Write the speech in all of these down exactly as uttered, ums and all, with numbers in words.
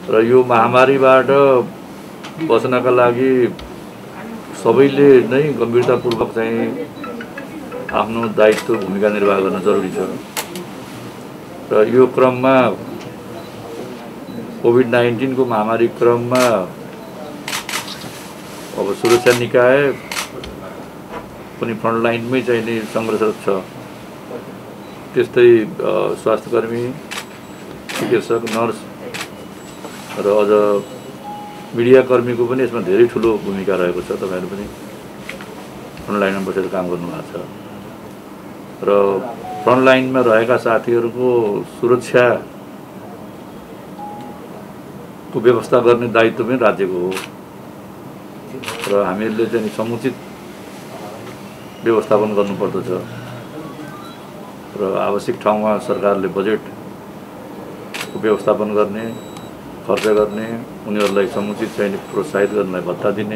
र यो महामारीबाट बच्नका लागि सबैले नै गम्भीरतापूर्वक चाहिँ आफ्नो दायित्व भूमिका निर्वाह गर्न जरुरी छ। र यो क्रममा कोभिड नाइन्टीन को महामारी क्रममा अब सुरक्षा निकाय पनि फ्रन्टलाइनमै चाहिँ नि संघर्षरत छ। त्यस्तै स्वास्थ्यकर्मी, चिकित्सक, नर्स र अझ मिडियाकर्मीको पनि यसमा धेरै ठुलो भूमिका रहेको छ। तपाईहरु पनि फ्रन्टलाइनमा बसेर काम गर्नुभएको छ र फ्रन्टलाइनमा रहेका साथीहरुको सुरक्षा को व्यवस्था गर्ने दायित्व पनि राज्यको हो र हामीहरूले चाहिँ समुचित व्यवस्थापन गर्नुपर्दछ र आवश्यक ठाउँमा सरकारले बजेटको व्यवस्थापन गर्ने, खर्च गर्ने, उनीहरूलाई समुचित चाहिँ प्रोत्साहित गर्नलाई भत्ता दिने,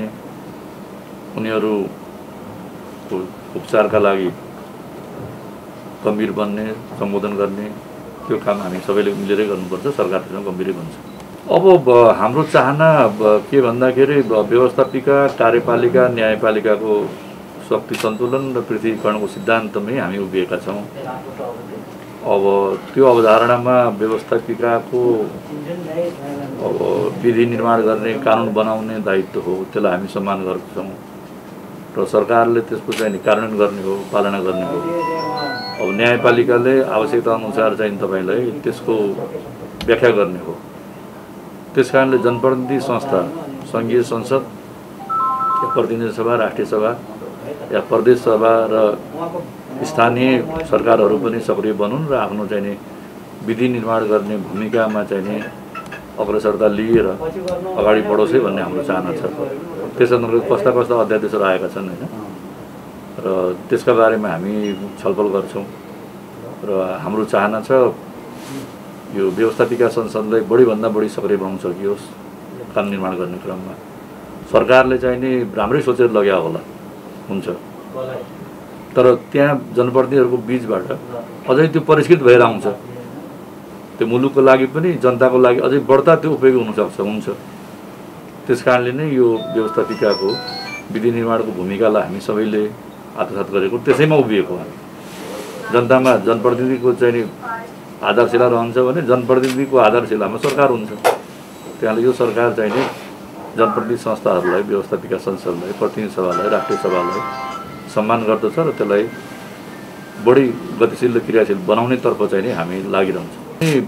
उनीहरूको उपचारका लागि गम्भीर बन्ने, सम्बोधन गर्ने, त्यो काम हामी सबैले मिलेरै गर्नुपर्छ। सरकारसँग गम्भीरै बन्छ। अब हाम्रो चाहना के भन्दाखेरि व्यवस्थापिका, कार्यपालिका, न्यायपालिकाको शक्ति सन्तुलन र पृथकीकरणको सिद्धान्तमै हामी उभिएका छौँ। अब त्यो अवधारणामा व्यवस्थापिकाको अब विधि निर्माण गर्ने, कानुन बनाउने दायित्व हो, त्यसलाई हामी सम्मान गरेका छौँ र सरकारले त्यसको चाहिँ कार्यान्वयन गर्ने हो, पालना गर्ने हो। अब न्यायपालिकाले आवश्यकता अनुसार चाहिँ तपाईलाई त्यसको व्याख्या गर्ने हो। त्यसकारणले जनप्रतिनिधि संस्था, संघीय संसद, प्रतिनिधि सभा, राष्ट्रिय सभा या प्रदेश सभा र स्थानीय सरकारहरू पनि सक्रिय बनुन् र आफ्नो चाहिँ नि विधि निर्माण गर्ने भूमिकामा चाहिँ नि अग्रसरता लिएर अगाडि बढोस् है भन्ने हाम्रो चाहना छ। त्यस अन्तर्गत कस्ता कस्ता अध्यादेशहरू आएका छन् हैन र त्यसका बारेमा हामी छलफल गर्छौँ र हाम्रो चाहना छ यो व्यवस्थापिका संसदलाई बढीभन्दा बढी सक्रिय बनाउन सकियोस् कानुन निर्माण गर्ने क्रममा। सरकारले चाहिँ नि राम्रै सोचेर लग्या होला हुन्छ, तर त्यहाँ जनप्रतिनिधिहरूको बीचबाट अझै त्यो परिष्कृत भएर आउँछ। त्यो मुलुकको लागि पनि जनताको लागि अझै बढ्ता त्यो उपयोगी हुनसक्छ हुन्छ। त्यसकारणले नै यो व्यवस्थापिकाको विधि निर्माणको भूमिकालाई हामी सबैले आत्मसात गरेको, त्यसैमा उभिएको हामी। जनतामा जनप्रतिनिधिको चाहिँ नि आधारशिला रहन्छ भने जनप्रतिनिधिको आधारशिलामा सरकार हुन्छ। त्यहाँले यो सरकार चाहिँ नि जनप्रतिनिधि संस्थाहरूलाई, व्यवस्थापिका संसदलाई, प्रतिनिधि सभालाई, राष्ट्रिय सभालाई सम्मान गर्दछ र त्यसलाई बढी गतिशील र क्रियाशील बनाउनेतर्फ चाहिँ नि हामी लागिरहन्छौँ।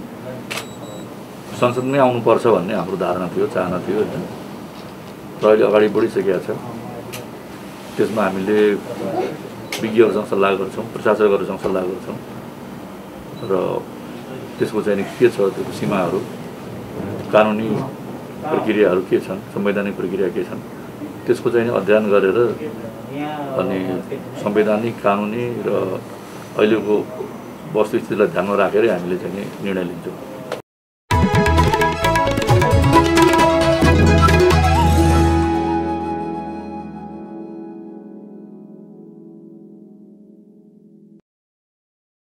संसदमै आउनुपर्छ भन्ने हाम्रो धारणा थियो, चाहना थियो हैन र अहिले अगाडि बढिसकेको छ। त्यसमा हामीले विज्ञहरूसँग सल्लाह गर्छौँ, प्रशासकहरूसँग सल्लाह गर्छौँ र त्यसको चाहिँ के छ, त्यो सीमाहरू, कानुनी प्रक्रियाहरू के छन्, संवैधानिक प्रक्रिया के छन्, त्यसको चाहिँ अध्ययन गरेर अनि संवैधानिक, कानुनी र अहिलेको वस्तुस्थितिलाई ध्यानमा राखेर हामीले चाहिँ निर्णय लिन्छौँ।